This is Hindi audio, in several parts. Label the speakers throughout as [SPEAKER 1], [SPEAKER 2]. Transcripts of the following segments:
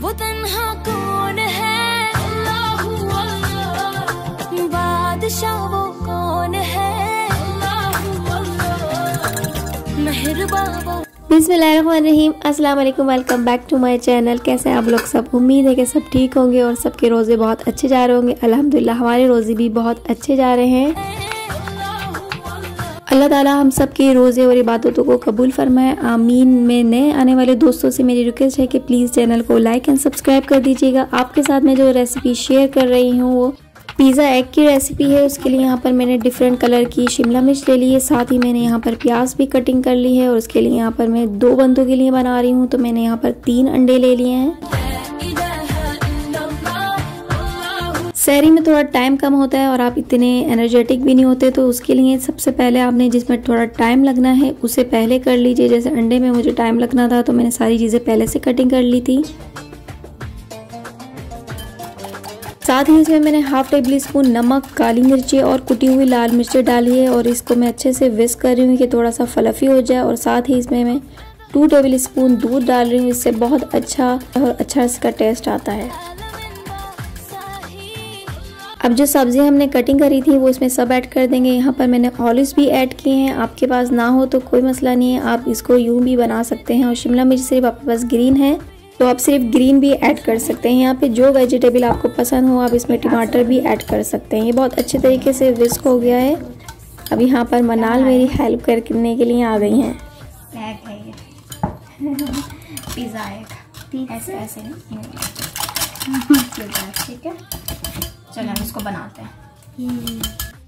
[SPEAKER 1] वो तन्हा कौन है, अल्लाहू अल्लाह, बादशाह वो कौन है, अल्लाहू अल्लाह, मेहरबान वो।
[SPEAKER 2] बिस्मिल्लाहिर्रहमानिर्रहीम, अस्सलाम वालेकुम, welcome back to my channel. कैसे हैं आप लोग सब? उम्मीद है कि सब ठीक होंगे और सबके रोज़े बहुत अच्छे जा रहे होंगे। अल्हम्दुलिल्लाह हमारे रोज़े भी बहुत अच्छे जा रहे हैं। अल्लाह ताला हम सब के रोज़े और इबादतों को कबूल फरमाए, आमीन। में नए आने वाले दोस्तों से मेरी रिक्वेस्ट है कि प्लीज़ चैनल को लाइक एंड सब्सक्राइब कर दीजिएगा। आपके साथ मैं जो रेसिपी शेयर कर रही हूँ वो पिज़्ज़ा एग की रेसिपी है। उसके लिए यहाँ पर मैंने डिफरेंट कलर की शिमला मिर्च ले ली है, साथ ही मैंने यहाँ पर प्याज भी कटिंग कर ली है। और उसके लिए यहाँ पर मैं 2 बंदों के लिए बना रही हूँ, तो मैंने यहाँ पर 3 अंडे ले लिए हैं। सहरी में थोड़ा टाइम कम होता है और आप इतने एनर्जेटिक भी नहीं होते, तो उसके लिए सबसे पहले आपने जिसमें थोड़ा टाइम लगना है उसे पहले कर लीजिए। जैसे अंडे में मुझे टाइम लगना था तो मैंने सारी चीज़ें पहले से कटिंग कर ली थी। साथ ही इसमें मैंने हाफ टेबल स्पून नमक, काली मिर्ची और कुटी हुई लाल मिर्ची डाली है और इसको मैं अच्छे से विस्क कर रही हूँ कि थोड़ा सा फ्लफी हो जाए। और साथ ही इसमें मैं 2 टेबल स्पून दूध डाल रही हूँ, इससे बहुत अच्छा इसका टेस्ट आता है। अब जो सब्ज़ी हमने कटिंग करी थी वो इसमें सब ऐड कर देंगे। यहाँ पर मैंने ऑलिव्स भी ऐड किए हैं, आपके पास ना हो तो कोई मसला नहीं है, आप इसको यूं भी बना सकते हैं। और शिमला मिर्च सिर्फ आपके पास ग्रीन है तो आप सिर्फ ग्रीन भी ऐड कर सकते हैं। यहाँ पे जो वेजिटेबल आपको पसंद हो आप इसमें टमाटर भी ऐड कर सकते हैं। ये बहुत अच्छे तरीके से विस्क हो गया है। अब यहाँ पर मनाल मेरी हेल्प करने के लिए आ गई हैं।
[SPEAKER 3] एग है ये पिज़्ज़ा एग, ऐसे नहीं ठीक है। चलो हम इसको बनाते हैं।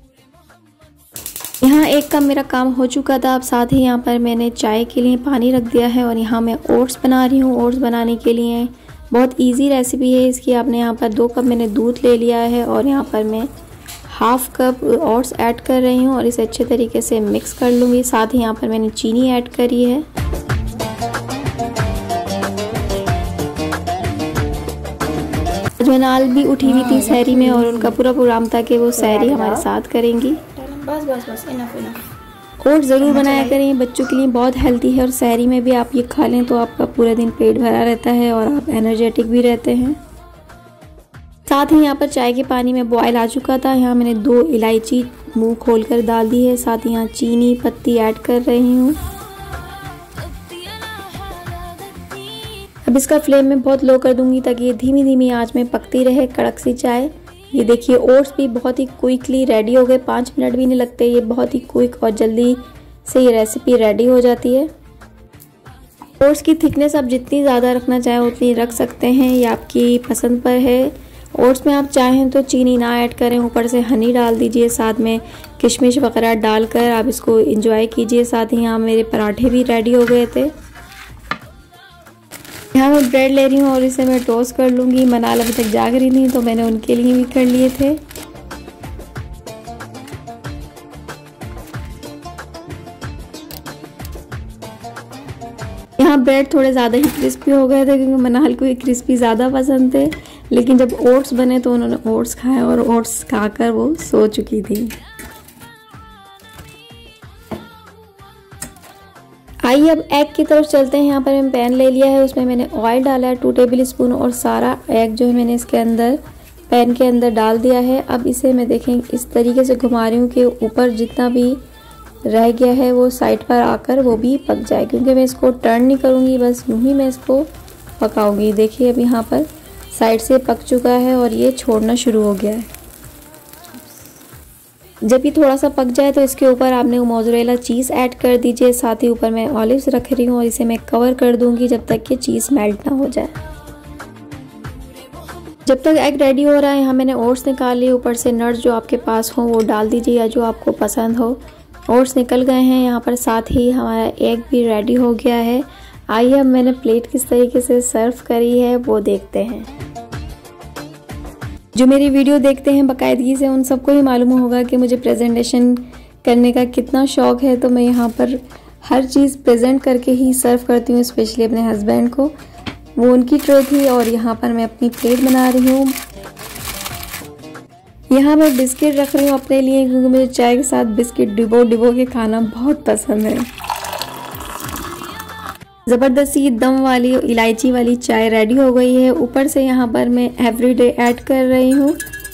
[SPEAKER 2] यहाँ 1 कप मेरा काम हो चुका था। अब साथ ही यहाँ पर मैंने चाय के लिए पानी रख दिया है और यहाँ मैं ओट्स बना रही हूँ। ओट्स बनाने के लिए बहुत इजी रेसिपी है इसकी। आपने यहाँ पर 2 कप मैंने दूध ले लिया है और यहाँ पर मैं हाफ कप ओट्स ऐड कर रही हूँ और इसे अच्छे तरीके से मिक्स कर लूँगी। साथ ही यहाँ पर मैंने चीनी ऐड करी है। मनाल भी उठी हुई थी सहरी में और उनका पूरा प्रोग्राम था कि वो सहरी हमारे साथ करेंगी।
[SPEAKER 3] बस इनफ।
[SPEAKER 2] ओट्स ज़रूर बनाया करें, बच्चों के लिए बहुत हेल्दी है और सहरी में भी आप ये खा लें तो आपका पूरा दिन पेट भरा रहता है और आप एनर्जेटिक भी रहते हैं। साथ ही यहाँ पर चाय के पानी में बॉयल आ चुका था। यहाँ मैंने 2 इलायची मुंह खोलकर डाल दी है। साथ ही यहाँ चीनी पत्ती ऐड कर रही हूँ। अब इसका फ्लेम मैं बहुत लो कर दूंगी ताकि ये धीमी धीमी आंच में पकती रहे कड़क सी चाय। ये देखिए ओट्स भी बहुत ही क्विकली रेडी हो गए, 5 मिनट भी नहीं लगते। ये बहुत ही क्विक और जल्दी से ये रेसिपी रेडी हो जाती है। ओट्स की थिकनेस आप जितनी ज़्यादा रखना चाहें उतनी रख सकते हैं, ये आपकी पसंद पर है। ओट्स में आप चाहें तो चीनी ना ऐड करें, ऊपर से हनी डाल दीजिए, साथ में किशमिश वगैरह डालकर आप इसको एंजॉय कीजिए। साथ ही यहाँ मेरे पराठे भी रेडी हो गए थे। यहाँ मैं ब्रेड ले रही हूँ और इसे मैं टोस्ट कर लूँगी। मनाल अभी तक जाग रही थी तो मैंने उनके लिए भी कर लिए थे। यहाँ ब्रेड थोड़े ज़्यादा ही क्रिस्पी हो गए थे क्योंकि मनाल को ये क्रिस्पी ज़्यादा पसंद थे, लेकिन जब ओट्स बने तो उन्होंने ओट्स खाए और ओट्स खाकर वो सो चुकी थी। आइए अब एग की तरफ चलते हैं। यहाँ पर मैंने पैन ले लिया है, उसमें मैंने ऑयल डाला है 2 टेबल स्पून और सारा एग जो है मैंने इसके अंदर पैन के अंदर डाल दिया है। अब इसे मैं देखें इस तरीके से घुमा रही हूँ कि ऊपर जितना भी रह गया है वो साइड पर आकर वो भी पक जाए, क्योंकि मैं इसको टर्न नहीं करूँगी, बस यूँ ही मैं इसको पकाऊँगी। देखिए अब यहाँ पर साइड से पक चुका है और ये छोड़ना शुरू हो गया है। जब ये थोड़ा सा पक जाए तो इसके ऊपर आपने मोज़रेला चीज़ ऐड कर दीजिए। साथ ही ऊपर मैं ऑलिव्स रख रही हूँ और इसे मैं कवर कर दूंगी जब तक कि चीज़ मेल्ट ना हो जाए। जब तक एग रेडी हो रहा है यहाँ मैंने ओट्स निकाल लिए। ऊपर से नट्स जो आपके पास हो वो डाल दीजिए या जो आपको पसंद हो। ओट्स निकल गए हैं यहाँ पर, साथ ही हमारा एग भी रेडी हो गया है। आइए अब मैंने प्लेट किस तरीके से सर्व करी है वो देखते हैं। जो मेरी वीडियो देखते हैं बाकायदगी से उन सबको ही मालूम होगा कि मुझे प्रेजेंटेशन करने का कितना शौक़ है, तो मैं यहाँ पर हर चीज़ प्रेजेंट करके ही सर्व करती हूँ, स्पेशली अपने हस्बैंड को। वो उनकी ट्रे थी और यहाँ पर मैं अपनी प्लेट बना रही हूँ। यहाँ मैं बिस्किट रख रही हूँ अपने लिए क्योंकि मुझे चाय के साथ बिस्किट डिबो के खाना बहुत पसंद है। ज़बरदस्ती दम वाली इलायची वाली चाय रेडी हो गई है। ऊपर से यहाँ पर मैं एवरीडे ऐड कर रही हूँ।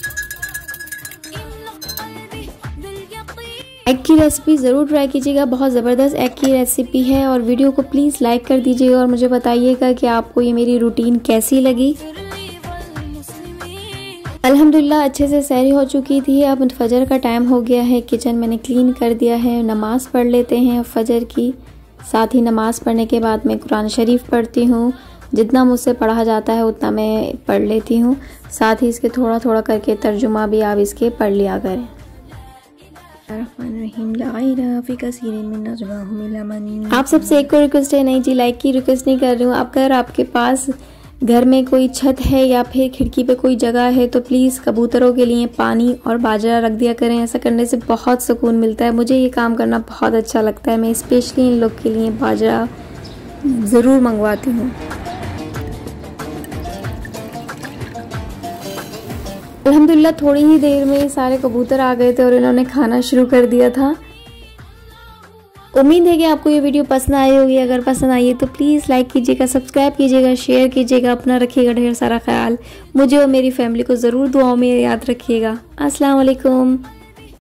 [SPEAKER 2] एग की रेसिपी ज़रूर ट्राई कीजिएगा, बहुत ज़बरदस्त एग की रेसिपी है। और वीडियो को प्लीज़ लाइक कर दीजिएगा और मुझे बताइएगा कि आपको ये मेरी रूटीन कैसी लगी। अल्हम्दुलिल्लाह अच्छे से सहरी हो चुकी थी। अब फजर का टाइम हो गया है, किचन मैंने क्लीन कर दिया है। नमाज़ पढ़ लेते हैं फजर की। साथ ही नमाज़ पढ़ने के बाद मैं कुरान शरीफ पढ़ती हूँ। जितना मुझसे पढ़ा जाता है उतना मैं पढ़ लेती हूँ। साथ ही इसके थोड़ा थोड़ा करके तर्जुमा भी आप इसके पढ़ लिया करें। आप सबसे एक को रिक्वेस्ट है, नहीं जी लाइक की रिक्वेस्ट नहीं कर रही हूँ। अगर आपके पास घर में कोई छत है या फिर खिड़की पे कोई जगह है तो प्लीज़ कबूतरों के लिए पानी और बाजरा रख दिया करें। ऐसा करने से बहुत सुकून मिलता है। मुझे ये काम करना बहुत अच्छा लगता है। मैं स्पेशली इन लोग के लिए बाजरा ज़रूर मंगवाती हूँ। अल्हम्दुलिल्लाह थोड़ी ही देर में सारे कबूतर आ गए थे और इन्होंने खाना शुरू कर दिया था। उम्मीद है कि आपको ये वीडियो पसंद आई होगी। अगर पसंद आई है तो प्लीज़ लाइक कीजिएगा, सब्सक्राइब कीजिएगा, शेयर कीजिएगा। अपना रखिएगा ढेर सारा ख्याल। मुझे और मेरी फैमिली को ज़रूर दुआओं में याद रखिएगा। अस्सलाम वालेकुम।